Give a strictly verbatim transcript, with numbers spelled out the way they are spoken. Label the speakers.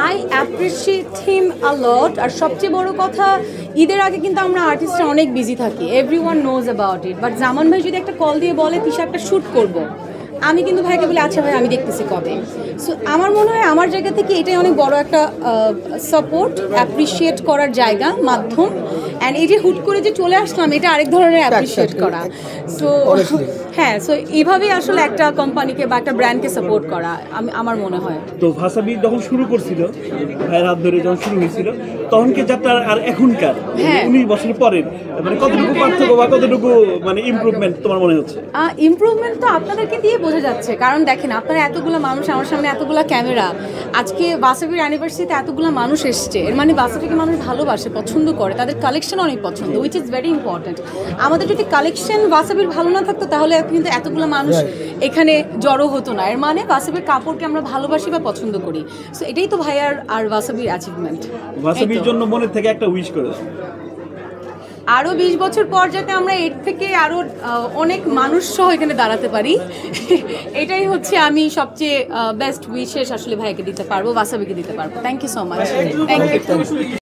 Speaker 1: I appreciate হিম আ লট। আর সবচেয়ে বড় কথা, ঈদের আগে কিন্তু আমরা আর্টিস্টরা অনেক বিজি থাকি, every one knows about it. But Zaman ভাই যদি একটা কল দিয়ে বলে তিশা একটা শ্যুট করবো, আমি কিন্তু ভাইকে বলি আচ্ছা ভাই আমি দেখতেছি কবে। সো আমার মনে হয় আমার জায়গা থেকে এটাই অনেক বড় একটা সাপোর্ট, অ্যাপ্রিসিয়েট করার জায়গা, মাধ্যম। অ্যান্ড এই যে হুট করে যে চলে আসলাম, এটা আরেক ধরনের অ্যাপ্রিসিয়েট করা। সো হ্যাঁ, সো এইভাবেই আসলে একটা কোম্পানিকে বা একটা ব্র্যান্ডকে সাপোর্ট করা আমি আমার মনে হয়।
Speaker 2: তো ভাসাবি যখন শুরু করছিল, ভাইয়ের হাত ধরে যখন শুরু হয়েছিল, তখনকে যাত্রা আর এখনকার উনিশ বছর পরের মানে কতটুকু পার্থক্য বা কতটুকু মানে ইমপ্রুভমেন্ট তোমার মনে হচ্ছে?
Speaker 1: ইমপ্রুভমেন্ট তো আপনাদেরকে দিয়ে বোঝা যাচ্ছে, কারণ দেখেন আপনারা এতগুলো মানুষ, আমার সামনে এতগুলো ক্যামেরা, আজকে বাসাবির অ্যানিভার্সারিতে এতগুলো মানুষ এসছে, এর মানে বাসাবিকে মানুষ ভালোবাসে, পছন্দ করে, তাদের কালেকশন অনেক পছন্দ, উইচ ইজ ভেরি ইম্পর্ট্যান্ট। আমাদের যদি কালেকশন বাসাবির ভালো না থাকতো তাহলে কিন্তু এতগুলো মানুষ এখানে জড়ো হতো না। এর মানে বাসাবির কাপড়কে আমরা ভালোবাসি বা পছন্দ করি। সো এটাই তো ভাইয়ার আর বাসাবির অ্যাচিভমেন্ট।
Speaker 2: বাসাবির জন্য মনের থেকে একটা উইশ করে দাও।
Speaker 1: আরও বিশ বছর পর যাতে আমরা এর থেকে আরও অনেক মানুষ সহ এখানে দাঁড়াতে পারি, এটাই হচ্ছে আমি সবচেয়ে বেস্ট উইশেস আসলে ভাইকে দিতে পারবো, বাসাবিকে দিতে পারবো। Thank you so much. Thank you.